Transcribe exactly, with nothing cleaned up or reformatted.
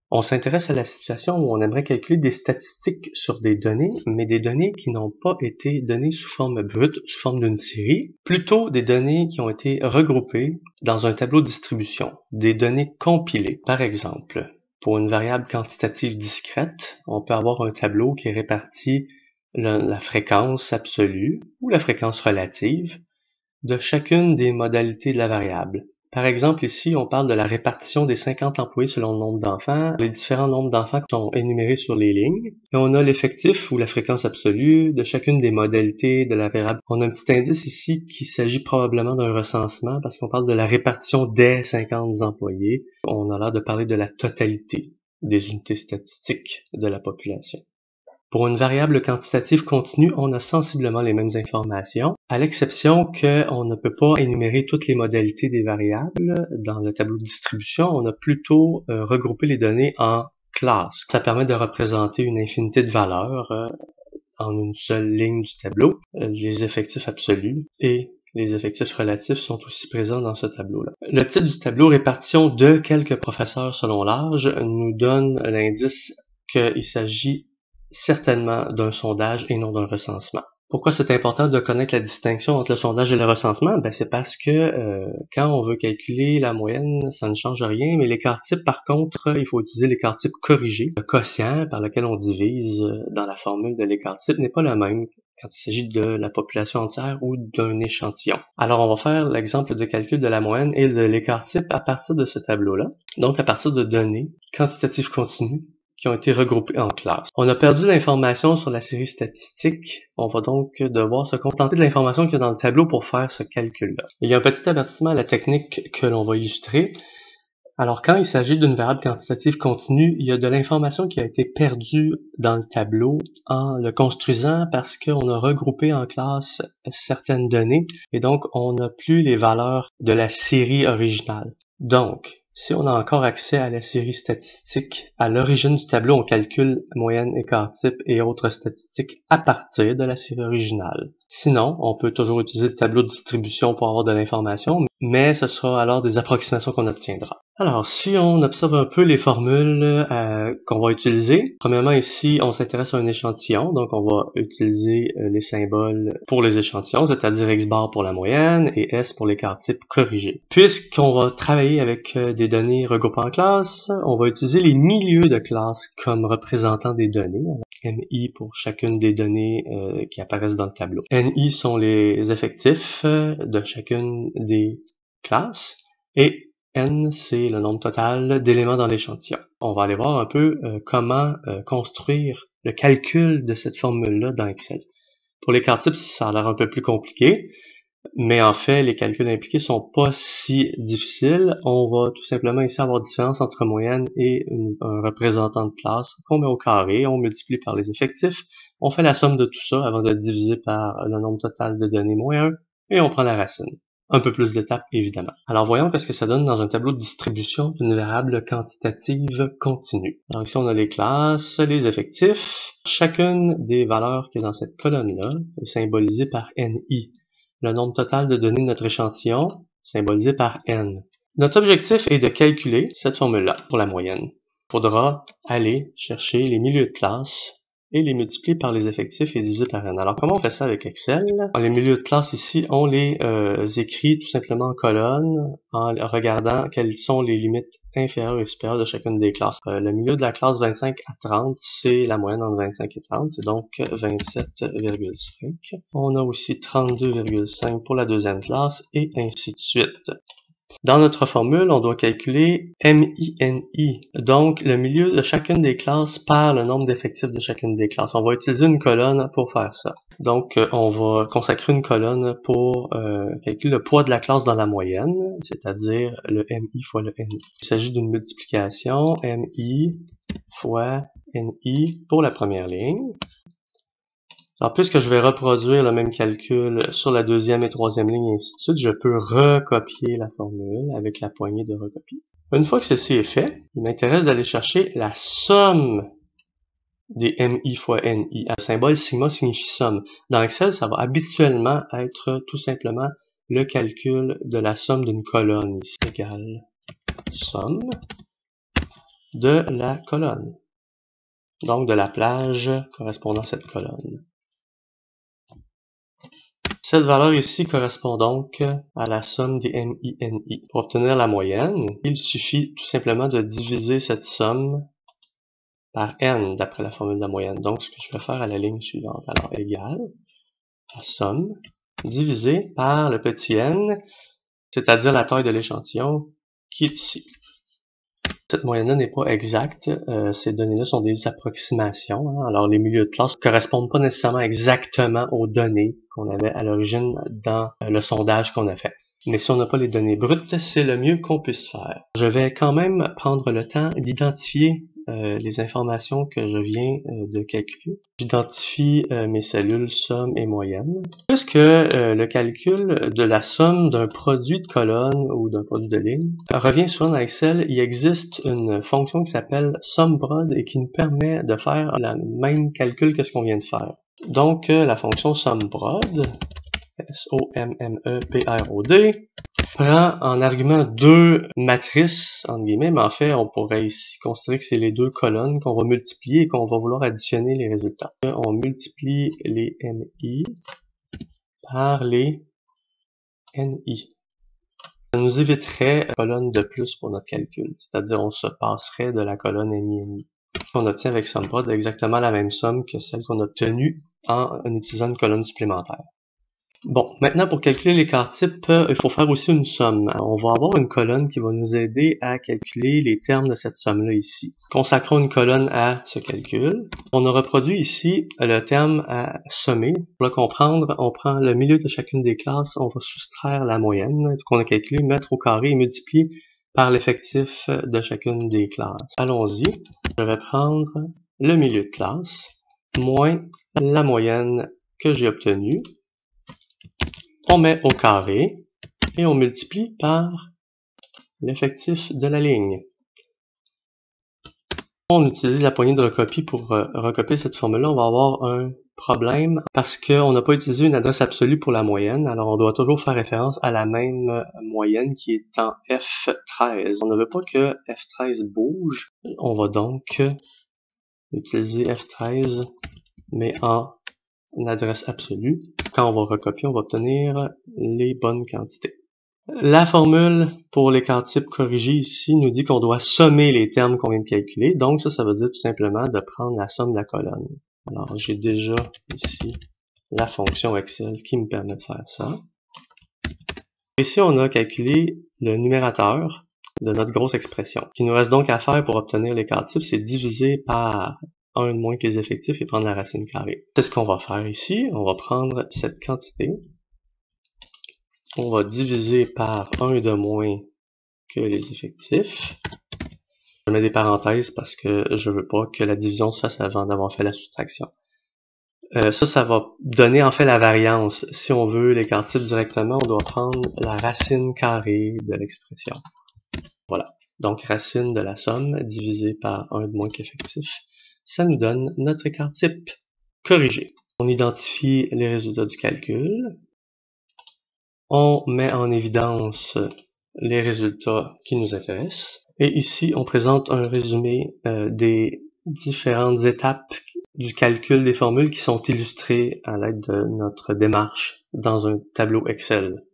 On s'intéresse à la situation où on aimerait calculer des statistiques sur des données, mais des données qui n'ont pas été données sous forme brute, sous forme d'une série, plutôt des données qui ont été regroupées dans un tableau de distribution, des données compilées. Par exemple, pour une variable quantitative discrète, on peut avoir un tableau qui répartit le, la fréquence absolue ou la fréquence relative de chacune des modalités de la variable. Par exemple, ici, on parle de la répartition des cinquante employés selon le nombre d'enfants, les différents nombres d'enfants qui sont énumérés sur les lignes. Et on a l'effectif ou la fréquence absolue de chacune des modalités de la variable. On a un petit indice ici qu'il s'agit probablement d'un recensement parce qu'on parle de la répartition des cinquante employés. On a l'air de parler de la totalité des unités statistiques de la population. Pour une variable quantitative continue, on a sensiblement les mêmes informations, à l'exception qu'on ne peut pas énumérer toutes les modalités des variables. Dans le tableau de distribution, on a plutôt euh, regroupé les données en classes. Ça permet de représenter une infinité de valeurs euh, en une seule ligne du tableau. Euh, les effectifs absolus et les effectifs relatifs sont aussi présents dans ce tableau-là. Le titre du tableau, répartition de quelques professeurs selon l'âge, nous donne l'indice qu'il s'agit certainement d'un sondage et non d'un recensement. Pourquoi c'est important de connaître la distinction entre le sondage et le recensement? Ben, c'est parce que euh, quand on veut calculer la moyenne, ça ne change rien, mais l'écart type, par contre, il faut utiliser l'écart type corrigé. Le quotient par lequel on divise dans la formule de l'écart type n'est pas le même quand il s'agit de la population entière ou d'un échantillon. Alors, on va faire l'exemple de calcul de la moyenne et de l'écart type à partir de ce tableau-là. Donc, à partir de données quantitatives continues qui ont été regroupés en classes. On a perdu l'information sur la série statistique. On va donc devoir se contenter de l'information qu'il y a dans le tableau pour faire ce calcul-là. Il y a un petit avertissement à la technique que l'on va illustrer. Alors, quand il s'agit d'une variable quantitative continue, il y a de l'information qui a été perdue dans le tableau en le construisant parce qu'on a regroupé en classe certaines données et donc on n'a plus les valeurs de la série originale. Donc, si on a encore accès à la série statistique, à l'origine du tableau, on calcule moyenne, écart type et autres statistiques à partir de la série originale. Sinon, on peut toujours utiliser le tableau de distribution pour avoir de l'information, mais ce sera alors des approximations qu'on obtiendra. Alors, si on observe un peu les formules euh, qu'on va utiliser, premièrement ici, on s'intéresse à un échantillon, donc on va utiliser euh, les symboles pour les échantillons, c'est-à-dire X bar pour la moyenne et S pour l'écart type corrigé. Puisqu'on va travailler avec euh, des données regroupées en classes, on va utiliser les milieux de classe comme représentants des données. M I pour chacune des données euh, qui apparaissent dans le tableau. N I sont les effectifs euh, de chacune des classes et N, c'est le nombre total d'éléments dans l'échantillon. On va aller voir un peu euh, comment euh, construire le calcul de cette formule-là dans Excel. Pour l'écart type, ça a l'air un peu plus compliqué, mais en fait, les calculs impliqués sont pas si difficiles. On va tout simplement ici avoir différence entre moyenne et une, un représentant de classe qu'on met au carré, on multiplie par les effectifs, on fait la somme de tout ça avant de diviser par le nombre total de données moins un, et on prend la racine. Un peu plus d'étapes, évidemment. Alors, voyons qu'est-ce que ça donne dans un tableau de distribution d'une variable quantitative continue. Alors ici, on a les classes, les effectifs. Chacune des valeurs qui est dans cette colonne-là est symbolisée par N I. Le nombre total de données de notre échantillon, symbolisé par N. Notre objectif est de calculer cette formule-là pour la moyenne. Il faudra aller chercher les milieux de classe et les multiplier par les effectifs et diviser par N. Alors, comment on fait ça avec Excel? Les milieux de classe ici, on les euh, écrit tout simplement en colonne en regardant quelles sont les limites inférieures et supérieures de chacune des classes. Euh, le milieu de la classe vingt-cinq à trente, c'est la moyenne entre vingt-cinq et trente, c'est donc vingt-sept virgule cinq. On a aussi trente-deux virgule cinq pour la deuxième classe et ainsi de suite. Dans notre formule, on doit calculer M I N I, donc le milieu de chacune des classes par le nombre d'effectifs de chacune des classes. On va utiliser une colonne pour faire ça. Donc, on va consacrer une colonne pour euh, calculer le poids de la classe dans la moyenne, c'est-à-dire le M I fois le N I. Il s'agit d'une multiplication M I fois N I pour la première ligne. Alors, puisque je vais reproduire le même calcul sur la deuxième et troisième ligne et ainsi de suite, je peux recopier la formule avec la poignée de recopier. Une fois que ceci est fait, il m'intéresse d'aller chercher la somme des M I fois N I. Le symbole sigma signifie somme. Dans Excel, ça va habituellement être tout simplement le calcul de la somme d'une colonne ici, égale somme. de la colonne. Donc de la plage correspondant à cette colonne. Cette valeur ici correspond donc à la somme des M I N I. Pour obtenir la moyenne, il suffit tout simplement de diviser cette somme par n d'après la formule de la moyenne. Donc ce que je vais faire à la ligne suivante, alors égale la somme divisé par le petit n, c'est-à-dire la taille de l'échantillon qui est ici. Cette moyenne-là n'est pas exacte, euh, ces données-là sont des approximations, hein. Alors les milieux de classe ne correspondent pas nécessairement exactement aux données qu'on avait à l'origine dans le sondage qu'on a fait. Mais si on n'a pas les données brutes, c'est le mieux qu'on puisse faire. Je vais quand même prendre le temps d'identifier euh, les informations que je viens euh, de calculer. J'identifie euh, mes cellules somme et moyenne. Puisque euh, le calcul de la somme d'un produit de colonne ou d'un produit de ligne revient souvent dans Excel, il existe une fonction qui s'appelle SUMBROD et qui nous permet de faire le même calcul que ce qu'on vient de faire. Donc euh, la fonction SUMBROD, S O M M E B R O D, prend en argument deux matrices, entre guillemets, mais en fait, on pourrait ici considérer que c'est les deux colonnes qu'on va multiplier et qu'on va vouloir additionner les résultats. On multiplie les M I par les N I. Ça nous éviterait une colonne de plus pour notre calcul, c'est-à-dire on se passerait de la colonne M I N I. On obtient avec SUMBROD exactement la même somme que celle qu'on a obtenue en utilisant une colonne supplémentaire. Bon, maintenant pour calculer l'écart type, il faut faire aussi une somme. On va avoir une colonne qui va nous aider à calculer les termes de cette somme-là ici. Consacrons une colonne à ce calcul. On a reproduit ici le terme à sommer. Pour le comprendre, on prend le milieu de chacune des classes, on va soustraire la moyenne qu'on a calculée, mettre au carré et multiplier par l'effectif de chacune des classes. Allons-y. Je vais prendre le milieu de classe moins la moyenne que j'ai obtenue. On met au carré et on multiplie par l'effectif de la ligne. On utilise la poignée de recopie pour euh, recopier cette formule-là. On va avoir un problème parce qu'on n'a pas utilisé une adresse absolue pour la moyenne. Alors on doit toujours faire référence à la même moyenne qui est en F treize. On ne veut pas que F treize bouge. On va donc utiliser F treize mais en adresse absolue. Quand on va recopier, on va obtenir les bonnes quantités. La formule pour l'écart type corrigé ici nous dit qu'on doit sommer les termes qu'on vient de calculer. Donc ça, ça veut dire tout simplement de prendre la somme de la colonne. Alors j'ai déjà ici la fonction Excel qui me permet de faire ça. Ici, on a calculé le numérateur de notre grosse expression. Ce qu'il nous reste donc à faire pour obtenir l'écart type, c'est diviser par un de moins que les effectifs et prendre la racine carrée. C'est ce qu'on va faire ici. On va prendre cette quantité. On va diviser par un de moins que les effectifs. Je mets des parenthèses parce que je veux pas que la division se fasse avant d'avoir fait la soustraction. Euh, ça, ça va donner en fait la variance. Si on veut l'écart type directement, on doit prendre la racine carrée de l'expression. Voilà. Donc racine de la somme divisée par un de moins qu'effectif. Ça nous donne notre écart type corrigé. On identifie les résultats du calcul. On met en évidence les résultats qui nous intéressent. Et ici, on présente un résumé euh, des différentes étapes du calcul des formules qui sont illustrées à l'aide de notre démarche dans un tableau Excel.